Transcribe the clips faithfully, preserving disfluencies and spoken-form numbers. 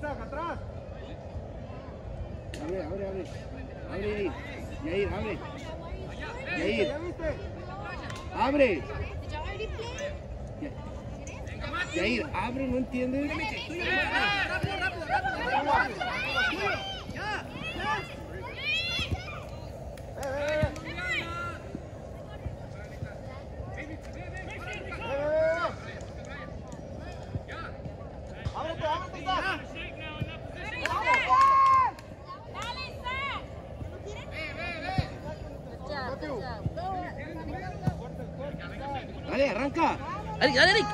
Abre, abre, abre. Abre ahí. Yair, abre. Yair. Abre. Yair, abre, ¿no entiendes? Rápido, rápido, rápido. Dale, arranca. Dale, dale, dale.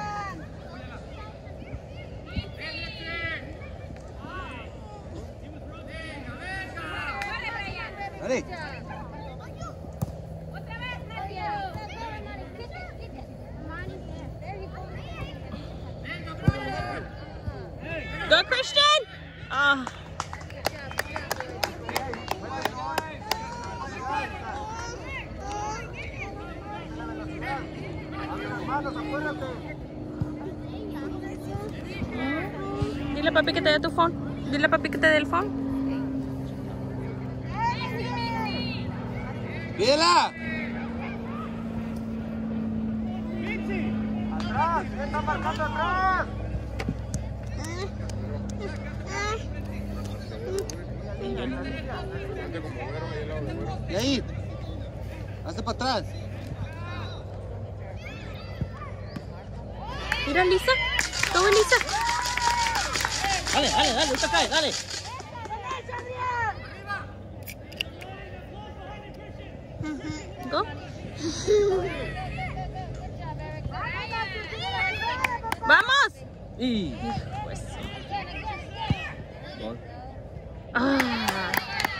Dale. Go, Christian. Ah. Dile a papi que te dé tu phone. Dile a papi que te dé el phone. ¡Pídela! Atrás, está marcando atrás. Y ahí, hazte para atrás. Mira, Lisa. Go, Lisa. Dale, dale, dale, ahorita cae, dale. Go. ¡Vamos! Y... Pues. Gol. Ah.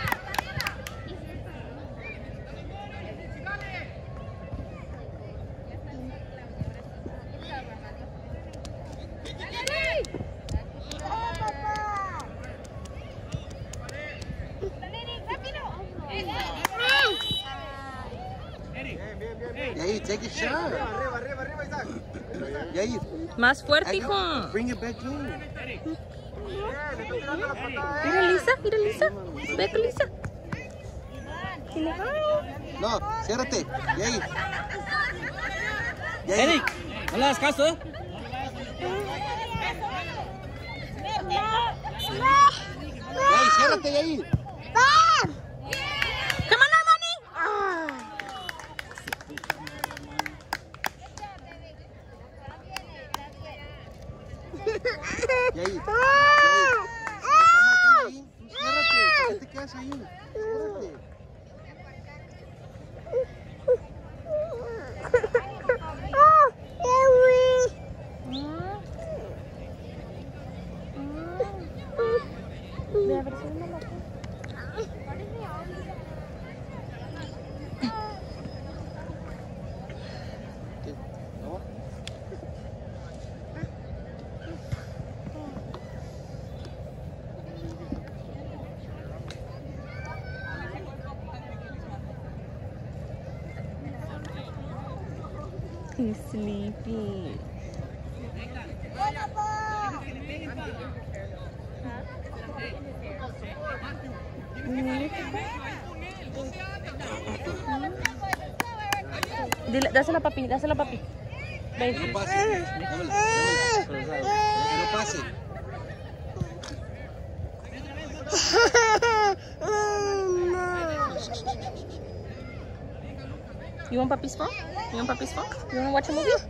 Yair, take a shot. Arriba, arriba, arriba, Isaac. Yair. Más fuerte, I hijo. know. Bring it back in. Le está tirando la patada. Mira, Lisa. Mira, Lisa. Ve con Lisa. No, ciérrate. Yair. Yair. Eric, no le das caso, ¿eh? Yair, ciérrate, Yair. Come on, Armani. Ah. Yair. Yair. Te está marcando ahí. Tú ciérrate. ¿Por qué te quedas ahí? Ciérrate. He's sleeping. Dile, dásela a papi, dásela a papi. Ven. Que no pase. Dámela, dámela. Que no pase. You want papi's phone? You want papi's phone? You want to watch a movie?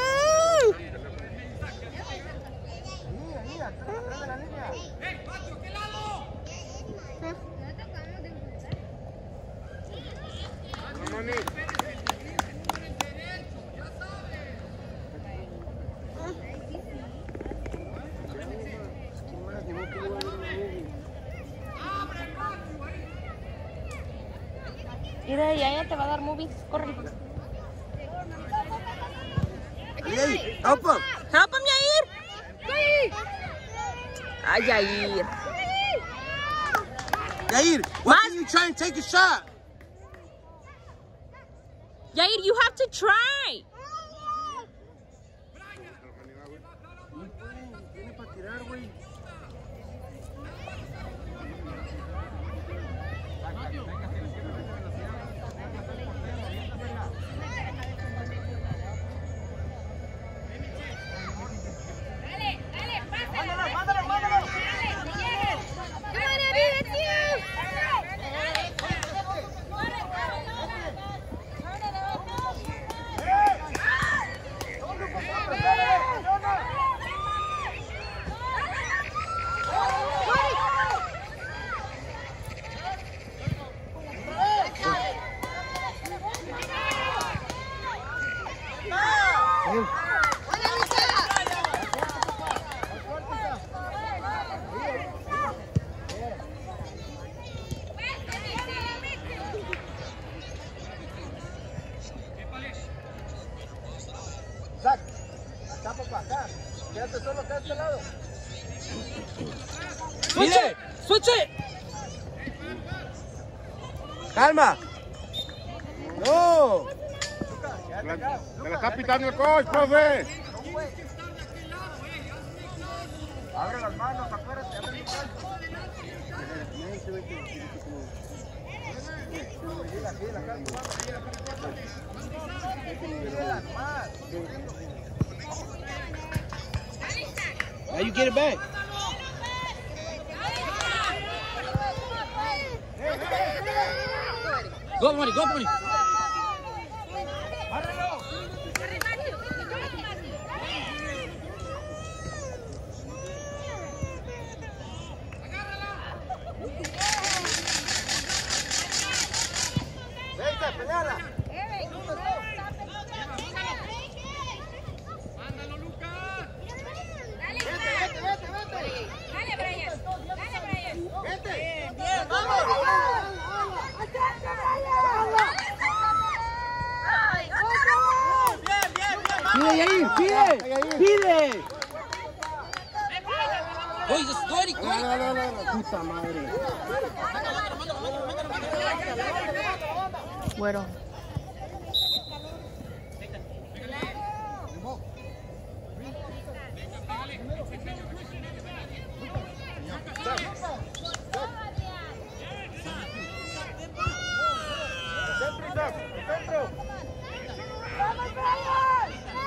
Mira, ya ella te va a dar movies. Corre. Yair, help him. Help him, Yair. Ay, Yair. Yair, why Mas- can't you try and take a shot? Yair, you have to try. Tiene para tirar, güey. solo acá a este lado. ¡Switch it! ¡Switch it! ¡Calma! ¡No! Se la está pitando el coach, profe. Abre las manos, acuérdate, abre el coach. Gila, gila, acá, gila, más. Now you get it back. Go, money, go, money. Vente, peleala. Mándalo, Lucas. Vete, vete, vete, vete. Dale, Brian. Dale, Brian. Vete. Bien, bien, vamos. ¡Pide, Yair! ¡Pide! ¡Pide! Oye, just go, Eric, go. No, no, no, no. Puta madre. Bueno. Centro, Isaac, centro. ¡Vamos, Brian!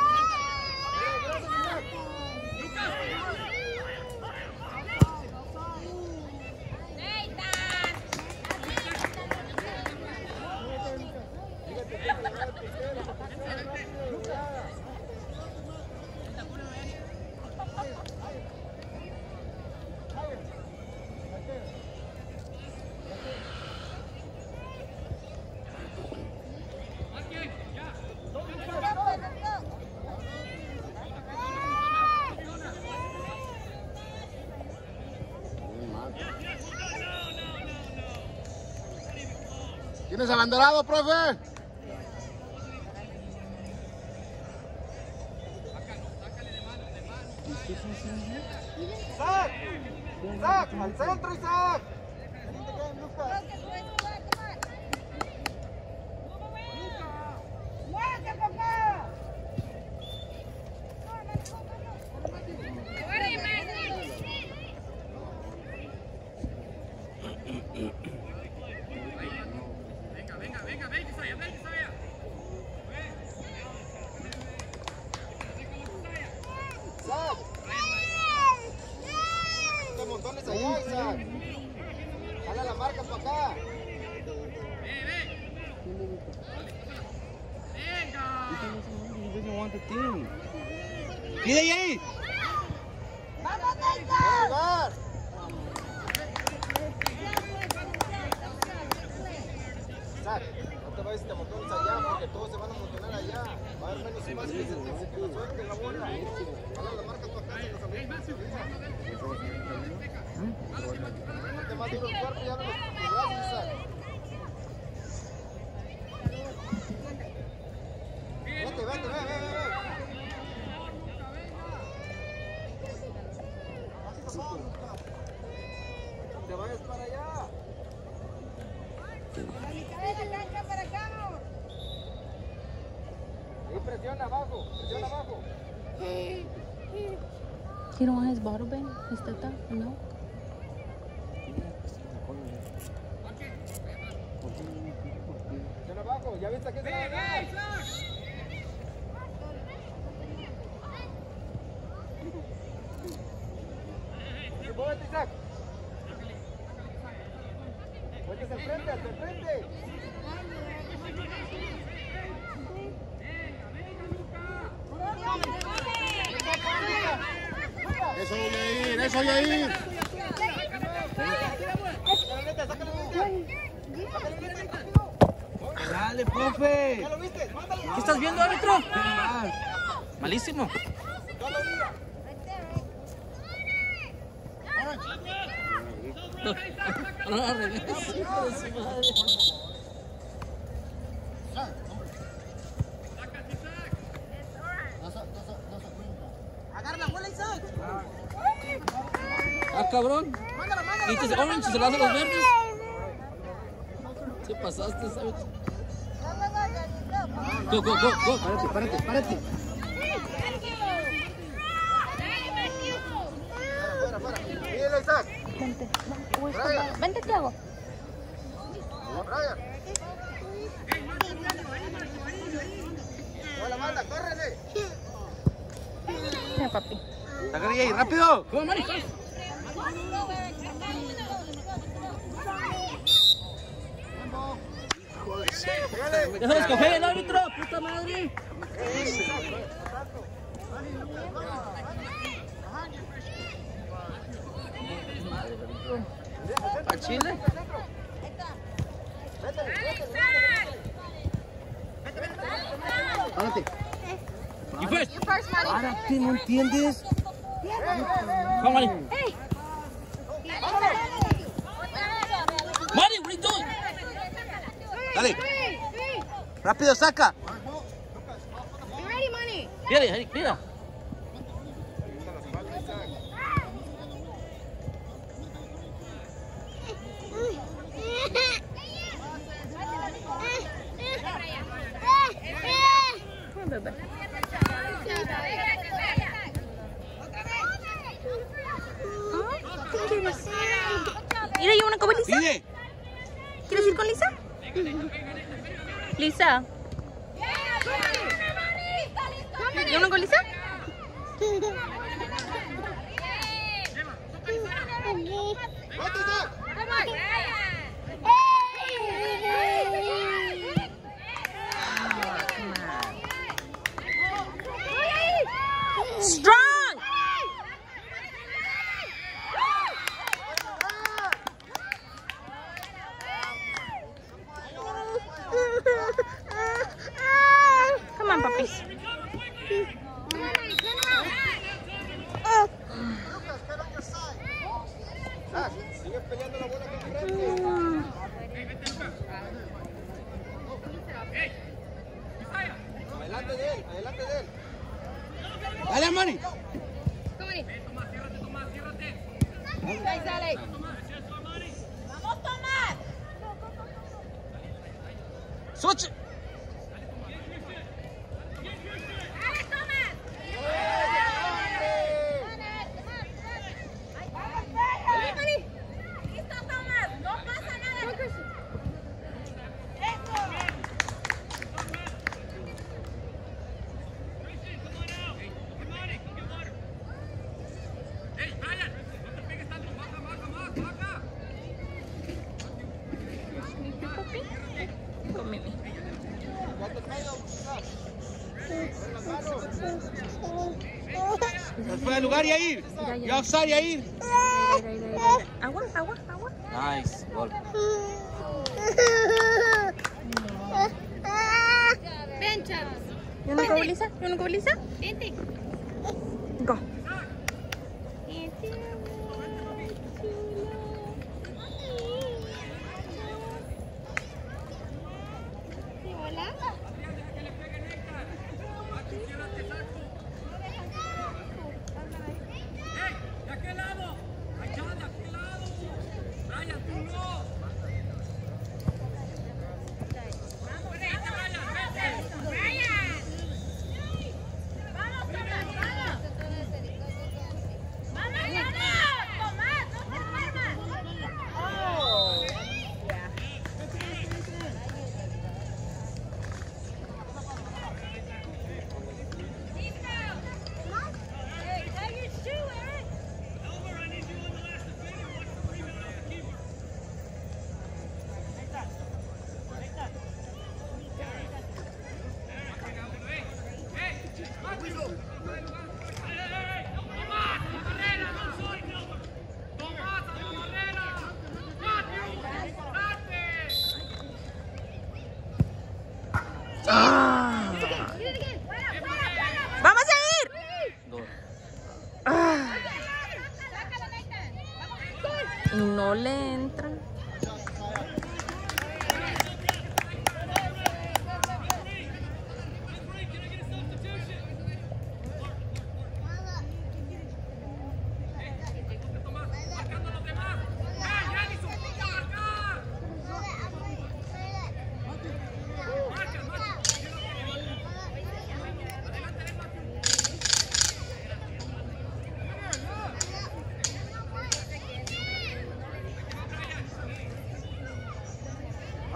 ¿Tienes abanderado, profe? Isaac, Isaac, al centro, Isaac. ¡Muévete, papá! Venga, venga, venga, ven, Isaiah, ven, Isaiah. Isaac. Estos montones allá, Isaac. Jala la marca para acá. ¡Pide, Yair! ¡Lugar! Isaac, no te vayas y te montones allá porque todos se van a montonar allá. Va a haber menos y más que se que lo suelten la bola. Jala la marca para acá, se los amigos. Ponte más duro el cuerpo y abre los brazos, Isaac. Vete, vete, vete, vete, vete. Te vayas para allá. A la mitad de la cancha para acá. Y presiona abajo, presiona abajo. He don't want his bottle, Ben? His teta? No? Presiona abajo, ya viste que se va a ganar. Muévete, Isaac. Muévete al frente, al frente. ¡Eso, Yair! ¡Eso, Yair! ¡Dale, profe! ¿Ya lo viste? Mándalo. ¿Qué estás viendo, árbitro? Malísimo. No, no, regresa. Hijo de su madre. Dos a- dos a- dos a cuenta. Agarra la bola, Isaac. cabrón. Quites orange y se lo hace a los verdes. Te pasaste, ¿sabes? Go, go, go, go. Párate, párate, párate. Fuera, fuera. Míralo, Isaac. Vente. Vente, Tiago. Brian. Hola, manda, córrele. Mira, papi. Saca ahí, rápido. Go, Mari, go. Déjalo escoger el árbitro, puta madre. ¿A Chile? Párate. You first. Párate, ¿no entiendes? Come, Mari. Mari, what are you doing? Dale. Rápido, saca. Mira, Eric, mira. Bebé. Mira, ¿y una con Lisa? Pide. ¿Quieres ir con Lisa? Lisa. ¿Y una con Lisa? Strong. Come on, puppies. Sigue peleando la bola con frente. Adelante de él, adelante de él. Dale, Mari. ¡Vamos, Tomás! Switch. ¡Dale, Tomás! ¡Listo, Tomás! ¡No pasa nada! Con Mimi. Nos fue al lugar y a ir. Y a offside y a ir. Agua, agua, agua. Nice. Gol. Ven, chavos. ¿Y una con Lisa? ¿Y una con Lisa? Vente. Go. ¡Vamos a ir! Ah. No le entran.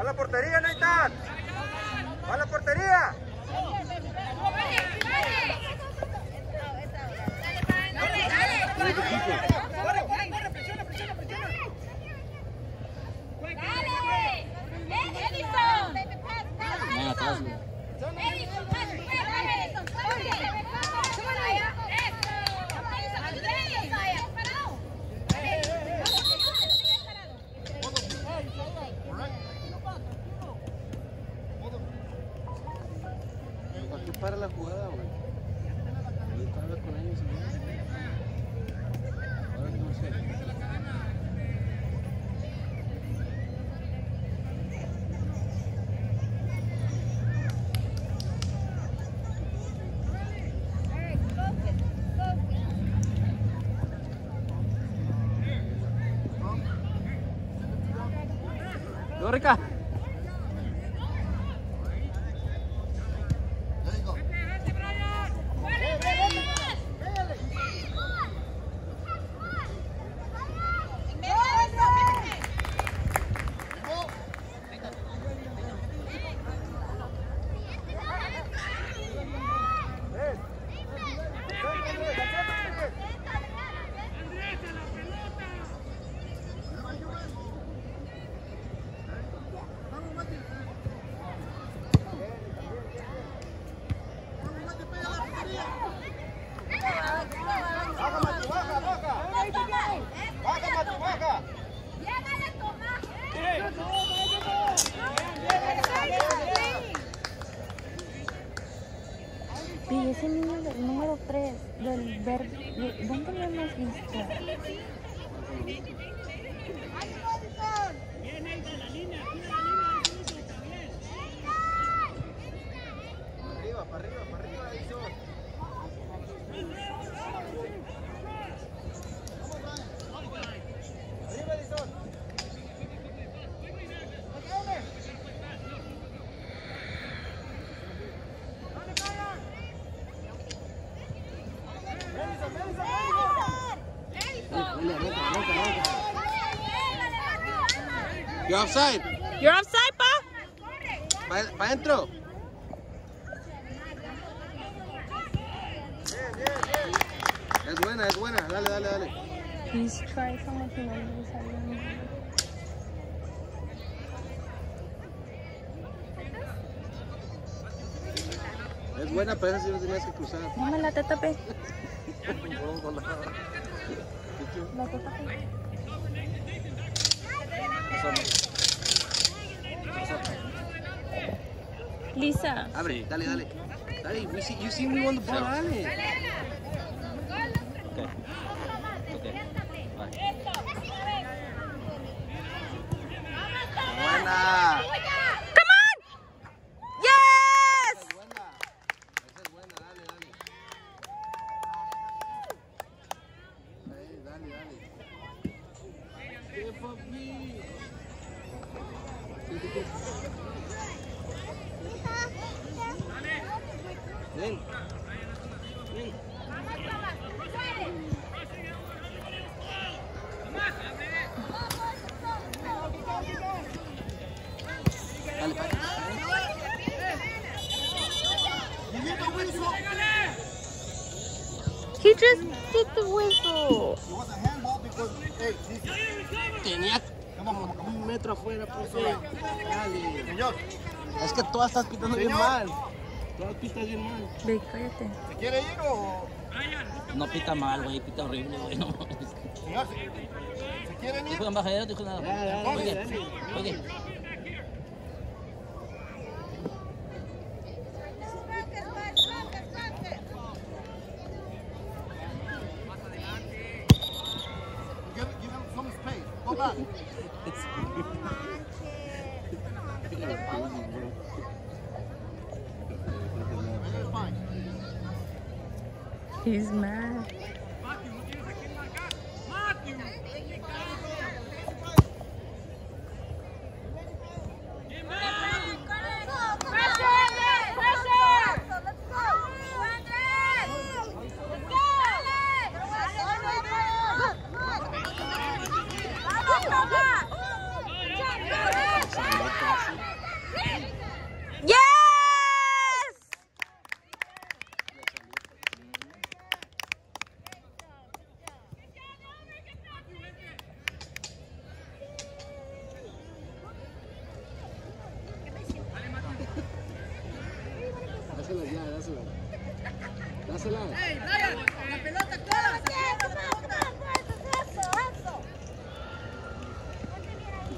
la portería, Nathan! ¡Va a la portería! ¿Para qué para la jugada, güey? Ahorita habla con ellos y ya. Ahora no sé. Yo, Rica. Y ese niño del número tres, del verde, ¿dónde lo hemos visto? Arriba, para arriba, para arriba, Edison. Arriba, Edison. You're offside. You're offside, pa? Para pa adentro. Es buena, es buena. Dale, dale, dale. He's trying como que no le salió. Es buena, pero esa sí no tenías que cruzar. Dame la teta, pe. La La teta, pe. Lisa. Abre, dale, dale. Dale, we see, you see me on the ball, dale. Okay. Okay. Bye. Buena. Come on! Yes! Esa es buena. Esa es buena, dale, dale. Ahí, dale, dale. ¡Qué papi! Ven. Ven. Dale, dale. He just did the whistle. Tenía como un metro afuera, profe. Dale. Señor. Es que todas estás pitando bien mal. Todas pitas bien mal. Ve, cállate. ¿Se quiere ir o...? No pita mal, güey, pita horrible, güey. No. Señor, ¿se, ¿se quieren ir? Dijo embajadero, dijo nada. Ya, ya, ya, Oye, ya. oye. Give, give him some space. Go back. Fine. He's mad.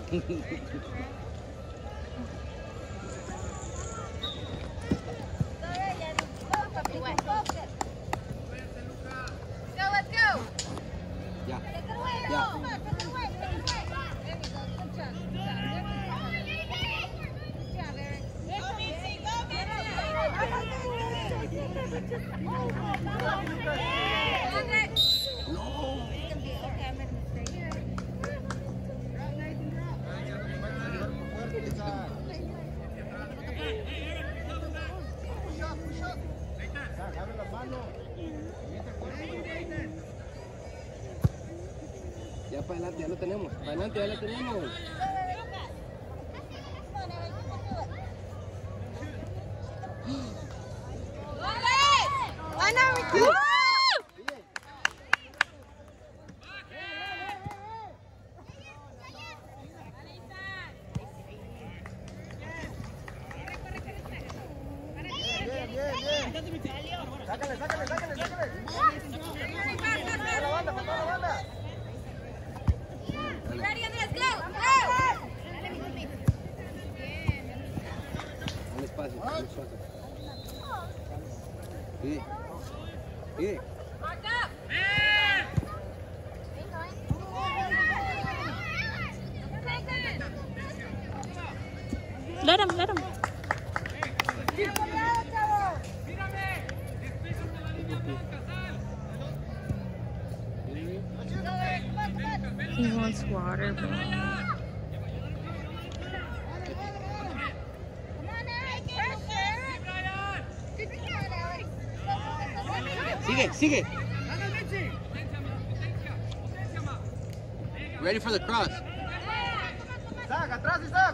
Ya. Ya. Abre las manos. Ya para adelante, ya lo tenemos. Para adelante, ya lo tenemos. Sácale, sácale, sácale, sácale. Para la banda, para la banda. Ready, Andrés, go! Go! Dale espacio, dale espacio. Pide. Pide. Mark up! Let him, let him. He wants water, bro. Sigue, sigue. Ready for the cross. Sac, atrás, Isaac.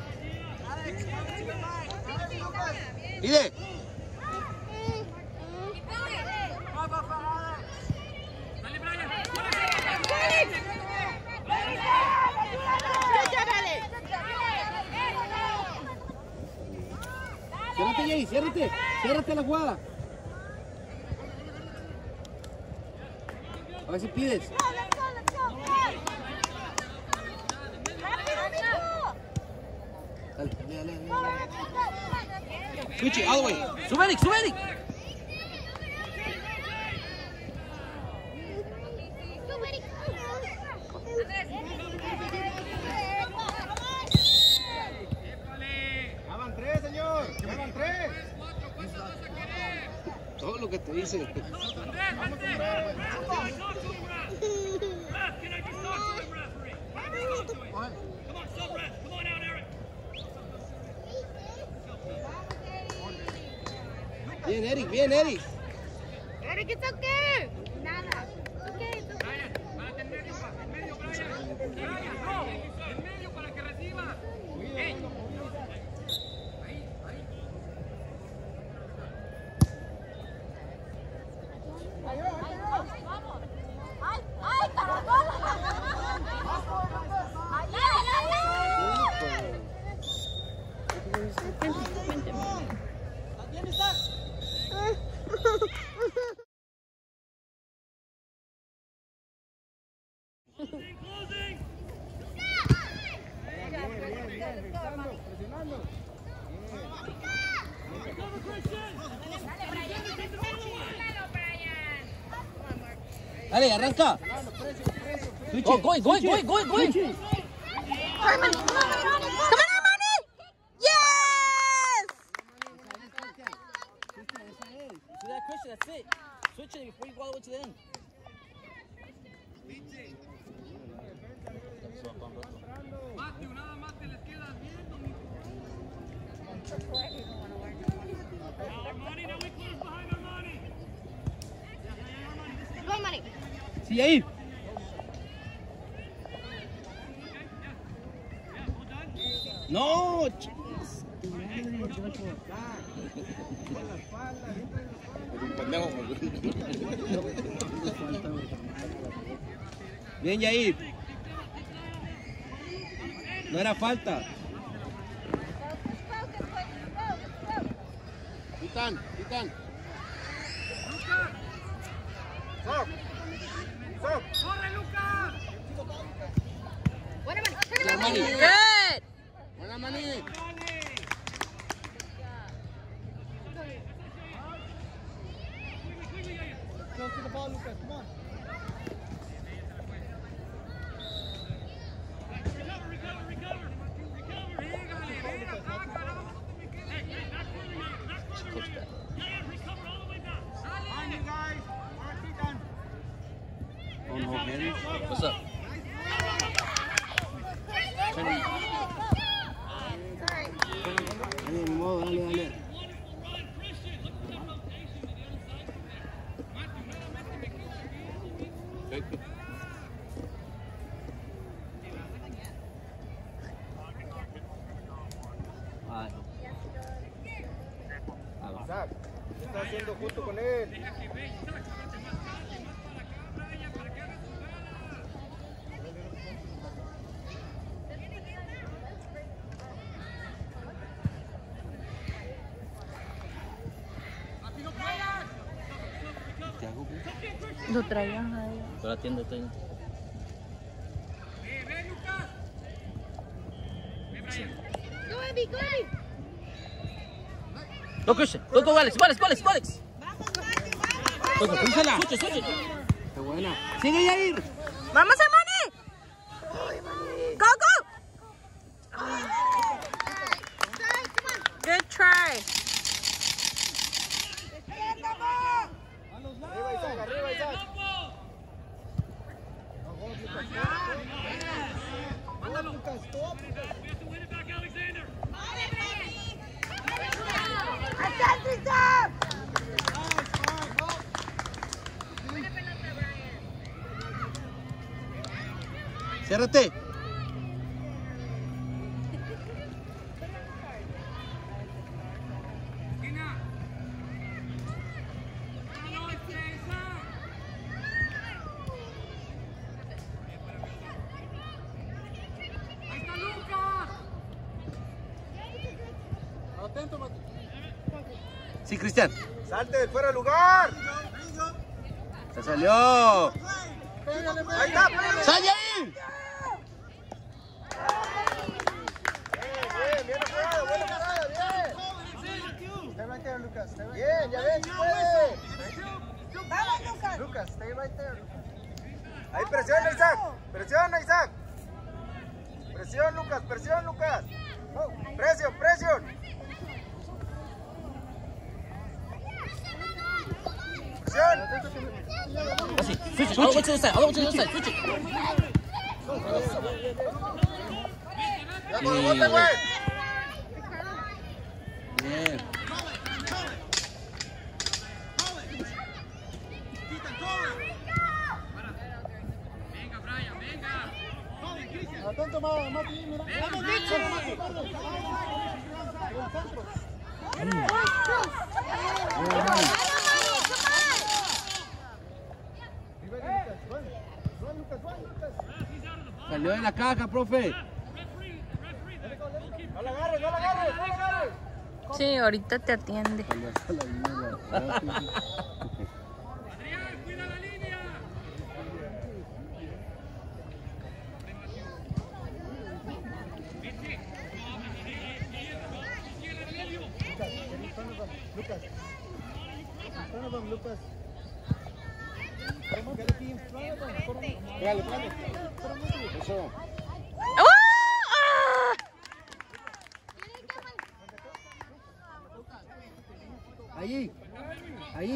Pide. Ciérrate, Jay, ciérrate. Ciérrate la jugada. A ver si pides. Dale, dale, dale. Switch it, all the way. Sube, Eric, sube, Eric. Ya van tres, señor. Ya van tres. Todo lo que te dice. Bien, Eric, bien, Eric. Eric, it's okay. Nada. Okay, it's okay. Dale, arranca. Oh, going, going, going, going, going. Herman, come on, come on, Armani! Yes! See that, Christian? That's it. Switch it before you go all the way to the end. Go, Money. Sí, ahí. No, chicas. Bien, Yair. No era falta. Quitan, quitan. Stop. Stop. Buena, Money. Mani. Good. Buena, Mani. Close to the ball, Lucas. Come on. What's up? Dale, ni modo, dale, dale. Isaac, ¿qué está haciendo junto con él? Lo traían a ella. Pero atiéndete. Go, Abby, go, Abby. Go, Christian. Go, go, Alex. Go, Alex, go, Alex, go, Alex. Go, go, písala. Switch it, switch it. Qué buena. Sigue, Yair. ¡Vamos, Hermani! ¡Go, go! Good try. Arriba, Isaac, arriba, Isaac. Mándalo. Lucas, stop. Ciérrate. Sí, Cristian. Salte de fuera del lugar. Se salió. Ahí está, pégale. ¡Sal, Yair! Bien, bien, bien jugado, buena jugada, bien. Stay right there, Lucas. Stay right bien, ya ves, puede. Lucas. Lucas, stay right there, Lucas. Ahí presiona, Isaac. Presiona, Isaac. Presión, Lucas, presión, Lucas. Presión, presión. Presión. Así, switch it. All the way to the side. All the way to the side. Switch it. Ya con el bote, güey. Bien. Atento, Mati, mira. Vamos, bicho. Salió de la caja, profe. No la agarres, no la agarres, no la agarres. Sí, ahorita te atiende. Salió hasta la mierda. Lucas. In front of him, Lucas. Come on, get it in front of him. Pégale, pégale. Eso. ¡Oh! ¡Ah! Allí. Allí.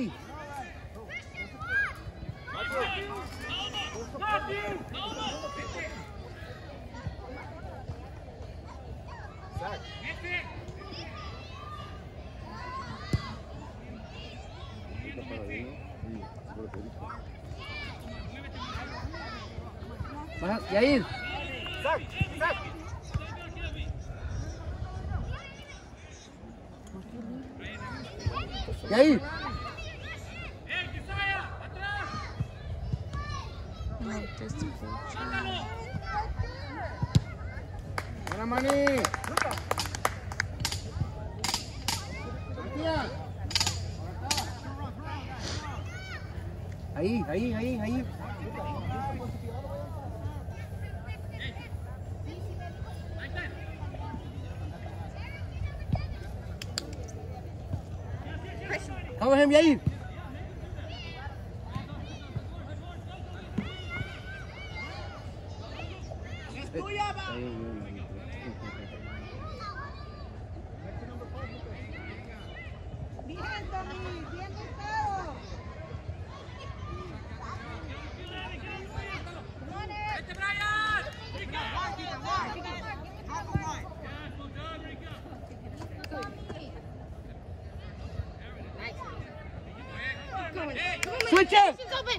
Baja, Yair. Isaac, Isaac. Yair. No te escucho. Buena, Mani. Ahí, ahí, ahí, ahí. Vamos, Yair. ¡Es tuya, va! Bien, Tommy, bien buscado. ¡Vete, Brian! Switch it! It's open.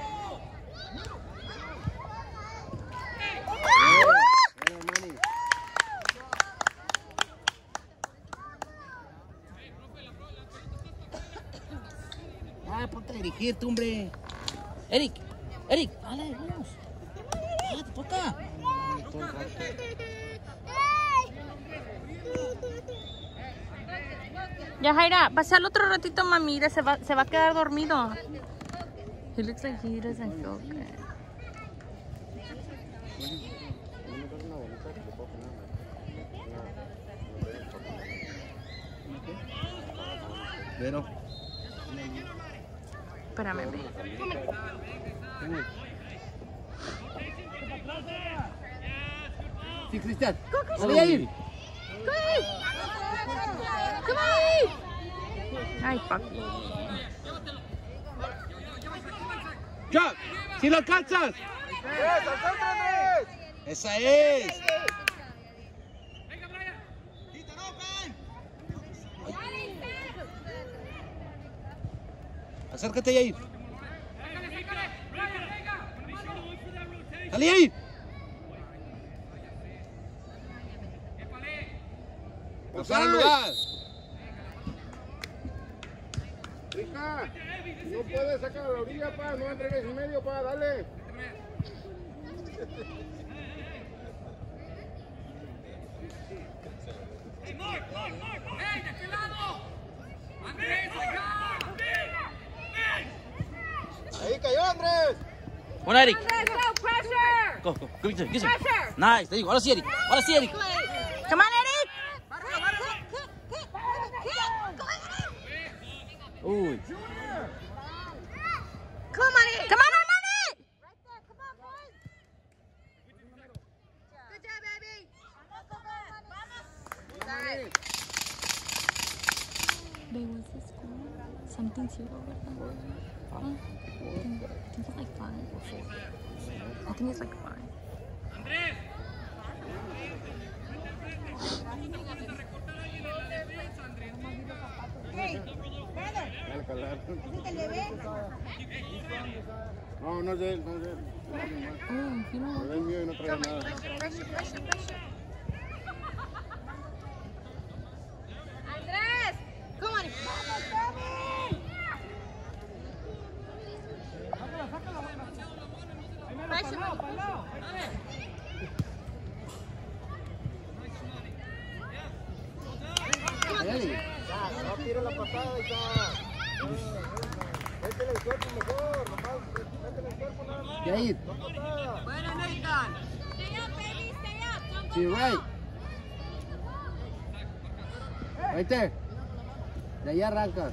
Ah, ponte a dirigir, tú, hombre. Eric, Eric, dale, vamos. Ah, te toca. Ya, Jaira, pasar otro ratito, mami. Se va, se va a quedar dormido. He looks like he doesn't feel good. Pero. Espérame, ve. Sí, Cristian. Dale, Yair. Ay, fuck. Chuck, si lo alcanzas. ¡Yes, alcanza, Andrés! Esa es. Acércate, Yair. Dale, Yair. Pasar al lugar. Rica, no puedes sacar a la orilla, pa, no entregues en medio, pa, dale. ¡Ey, de qué lado! ¡Andrés, acá! Ahí cayó, Andrés. Bueno, Eric. Andrés, no pressure. Go, go, go, go, go. Pressure. Nice, te digo. Ahora sí, Eric. Ahora sí, Eric. Come on, Eric. Uy. Come on, Eric. Come on, Armani. Right there, come on, boys. Good job, baby. Vamos. Babe, what's this called? Something zero, ¿verdad? Huh? I think, I think it's like five or four. I think it's like five. ¡Andrés! Hey, brother. Dale, calar. ¿Este le ve? No, no es de él, no es de él. Oh, you know No what? es mío y no trae nada. Pressure, pressure, pressure, pressure. Andrés, come on. Vamos, Tommy. Pressure, Dale. No tira la pasada, Isa. Métele el cuerpo mejor, nomás. Métele el cuerpo nada más. Yair. No patada. ¡Buena, Nathan! Stay up, baby, stay up. Don't To go your right. Right there. De ahí arrancas.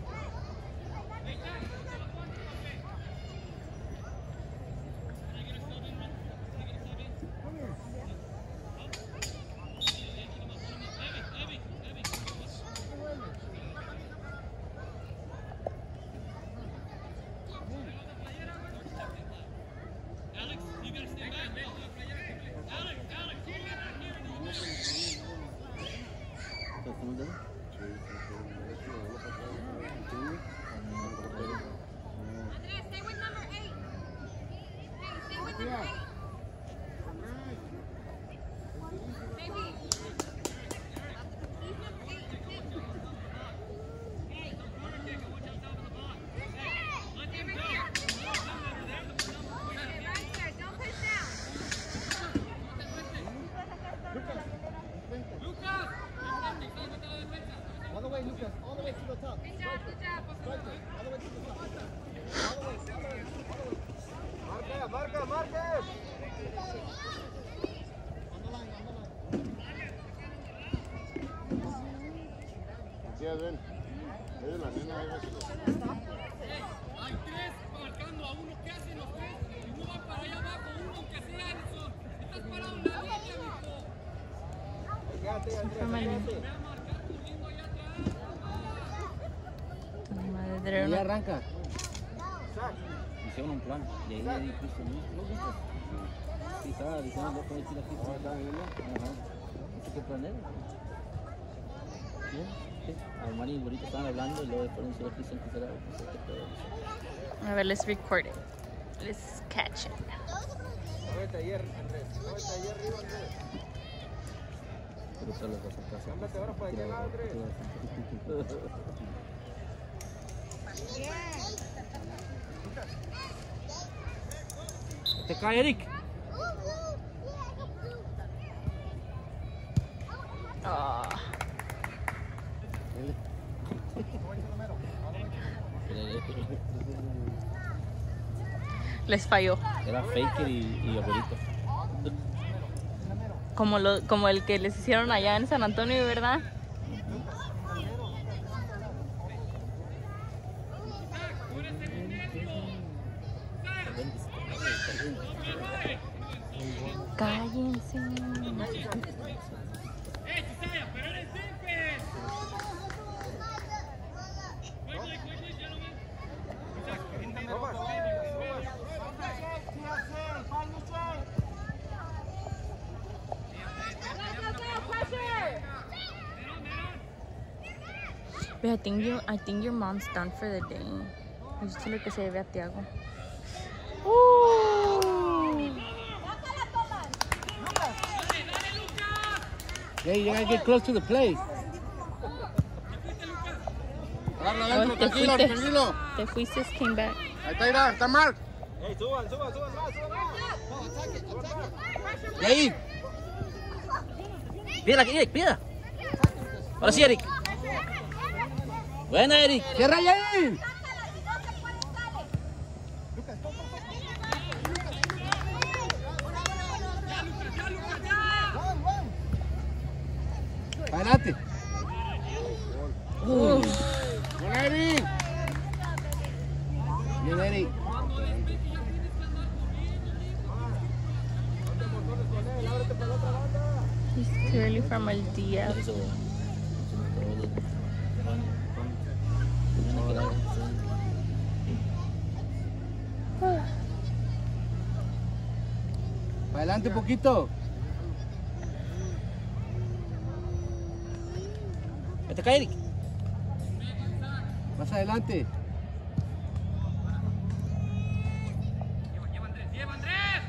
Andrés, stay with number eight. Hey, stay with number eight. Baby. He's number eight. Hey. Stay right here. Stay right there. Don't push down. All the way, Lucas. All the way to the top. Good job, good job. All the way to the top. All the way, all the way, all the way. Marca, marca, marca. Sí, ven. Es la nena, ahí va a ser. Y arranca. Hicieron un plan. Y ahí le di Cristo. ¿No viste? Sí, estaba diciendo dos con el tiro aquí. Estaba viendo. Ajá. ¿Ese qué plan era? Sí. Armani y Burrito estaban hablando y luego después de decir a Cristian que será. A ver, let's record it. Let's catch it. Muévete ayer, Andrés. Muévete ayer arriba, Andrés. Pero solo vas a casa. Cámbiate ahora para aquel lado, Andrés. Te cae, Eric. Oh. Les falló. Era Faker y, y Abuelito. Como, lo, como el que les hicieron allá en San Antonio, ¿verdad? Cállense. But I think you, I think your mom's done for the day. Dile que se debe a Tiago. Hey, you gotta get close to the plate. Agarra adentro, Oh, te tranquilo, fuiste. tranquilo. Te fuiste, came back. Ahí está, mira, está Mark. Ey, suban, suban, suban más, suban más. Y ahí. Pídela, Eric, pídela. Ahora sí, Eric. Buena, Eric. Cierra ahí. Adelante. Uf. Bien, Eric. Bien, Eric. He's clearly from el D F. Eso. Adelante un poquito. Vete acá, Eric. Más adelante. Lleva Andrés, lleva Andrés.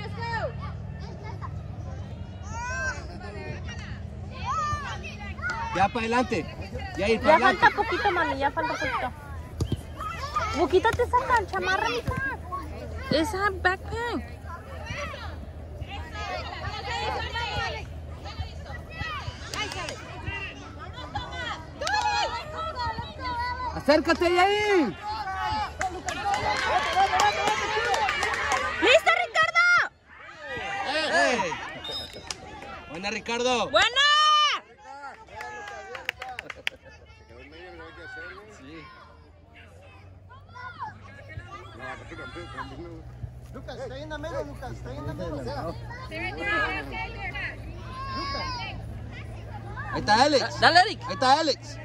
Ya para adelante. Ya ir para Ya adelante. falta poquito, mami, ya falta poquito. Bu, quítate esa can- chamarra, mija. Esa backpack. Acércate ahí. ¡Listo, Ricardo! Eh. Buena, Ricardo. ¡Buena! Lucas, está en la menos, Lucas, está en la menos. Ahí está Alex. Dale, Eric. Ahí está Alex.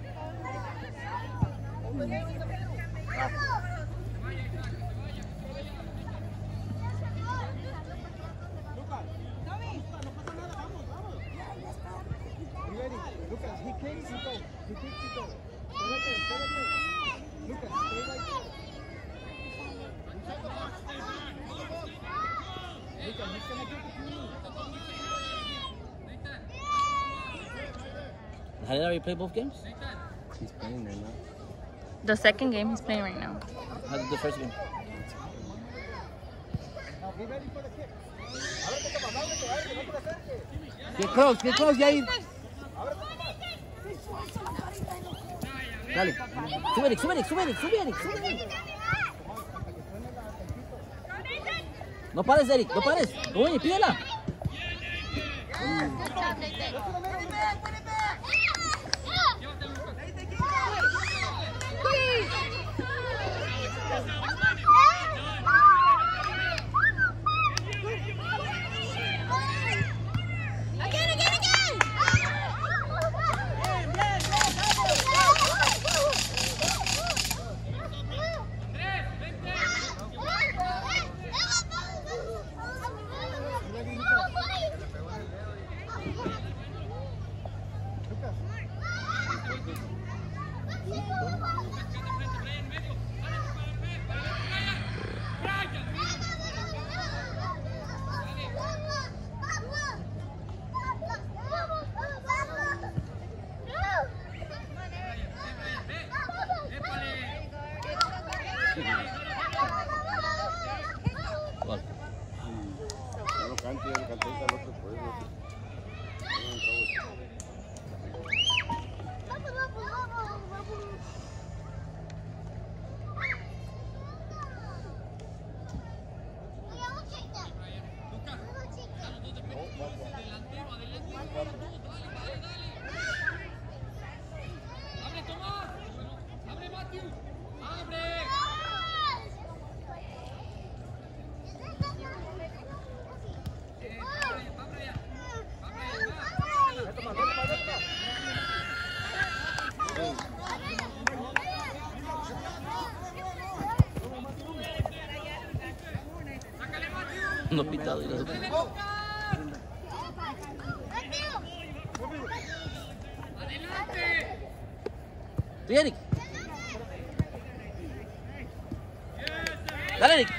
Lucas, he kicks, he goes. He kicks, he goes. Stay right there, stay right there. Lucas, stay right there. Lucas, he's gonna give it to you. How did I play both games? He's playing right now. The second game he's playing right now. How did the first game? Now be ready for the kick. Ábrete, Tomás, ábrete, ábrete, no te acerques. Get close, get close, Yair. Dale. Sube, Eric, sube, Eric, sube, Eric, sube, Eric, sube, Eric. No pares, Eric, no pares. Oye, pídela. Santi ya le cantó al otro por eso. No pitado y los... Sí, Eric. Dale, Eric.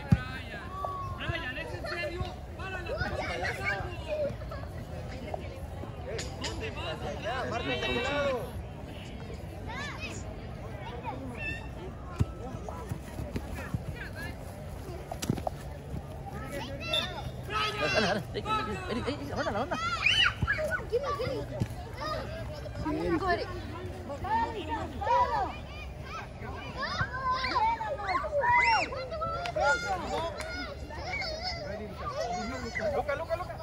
Dale, dale, Eric, Eric, Eric, la onda, la onda. Go, Eric. Luca, Luca, Luca.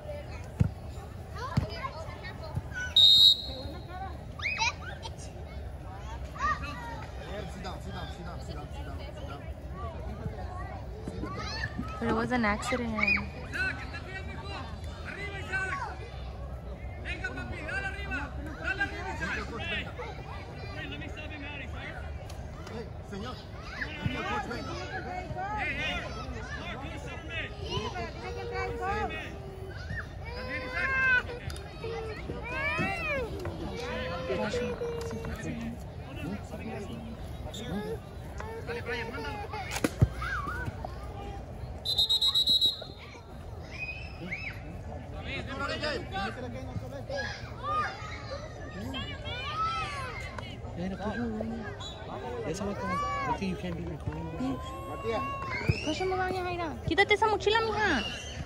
But it was an accident. Señor. Dale, Brian, mándalo. Esa va como, es que you can't be recording. Push him around, Yajaira. Quítate esa mochila, mija.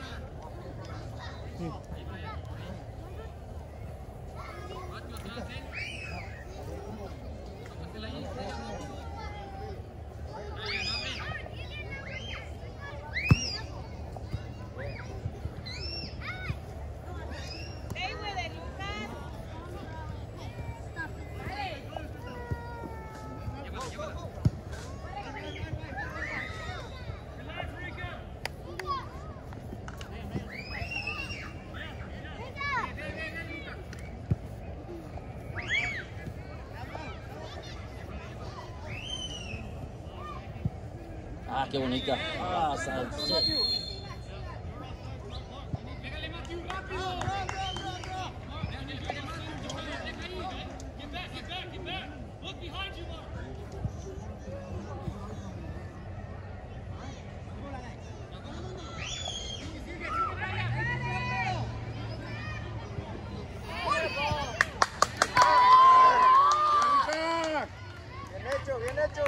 Ah, qué bonita. Ah, sal. Pégale, Matthew, rápido. Get back, get back, get back. Look behind you, Mark. Bien hecho, bien hecho.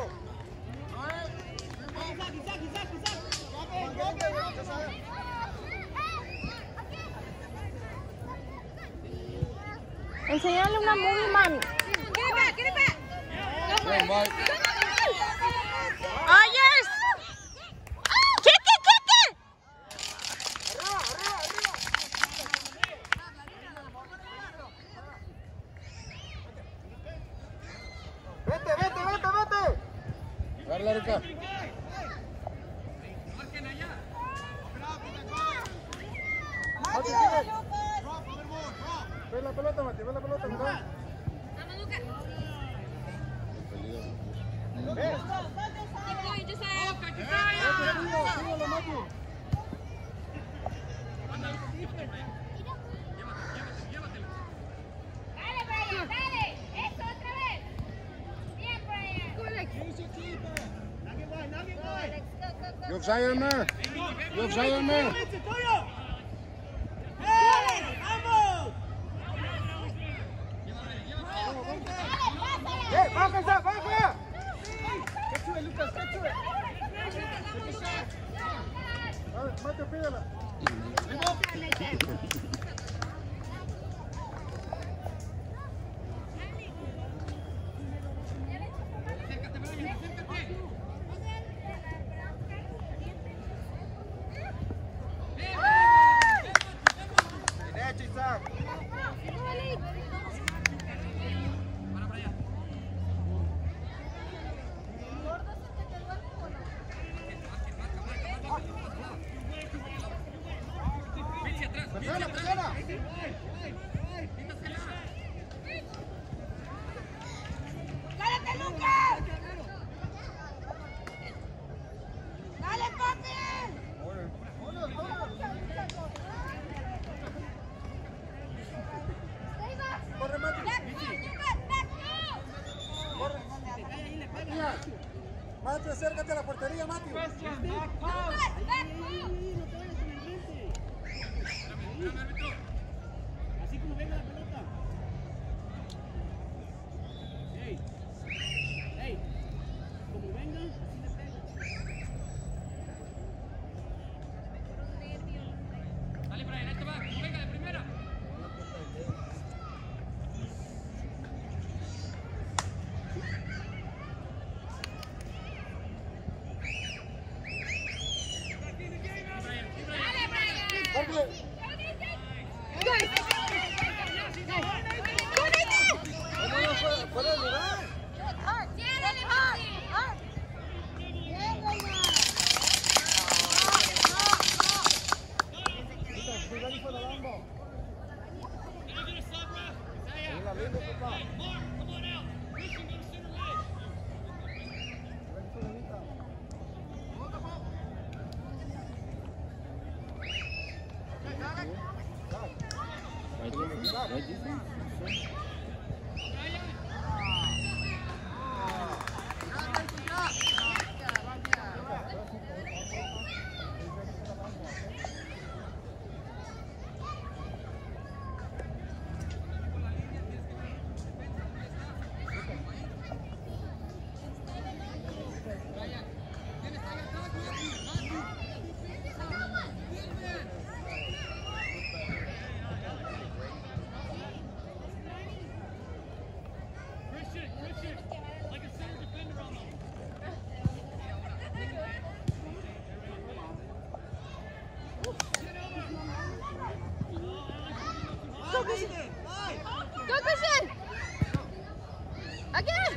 Enseñale una movie, mami. Get it back, get it back. Go for it. Oh, yes. Kick it, kick it. Vete, vete, vete, vete. Dale, la rica. Marquen allá. Mati, sigue. Ve la pelota, Mati, ve la pelota, mira. Vamos, Luca. Ve. Keep going, just uh, Síguelo, síguelo, Mati. Dale, Brian, dale. Eso, otra vez. Bien, Brian. Go, Alex. Go, Alex. Go, go, go. Yo, Zion, man. Yo, Zion, man. ¡Eh, baja, baja! Get to it, Lucas, get to it. Mate, pídela. Presiona, presiona. ¡Cállate, Lucas! ¡Dale, papi! Corre, Mati. Corre. Matías. Mati, acércate a la portería, Mati. Así como venga la pelota. Ey. Ey. Como venga, así le pega. Dale, Brian, ahí te va. Como venga de primera. Corre. ¿Puedes mirar? Go, Christian! Again!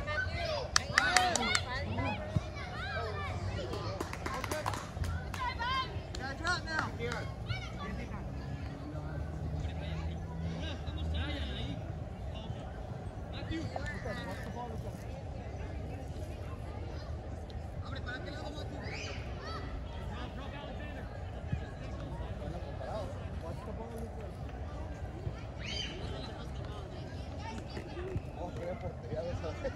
Guys, drop now. Here. Oh, qué portería de esa.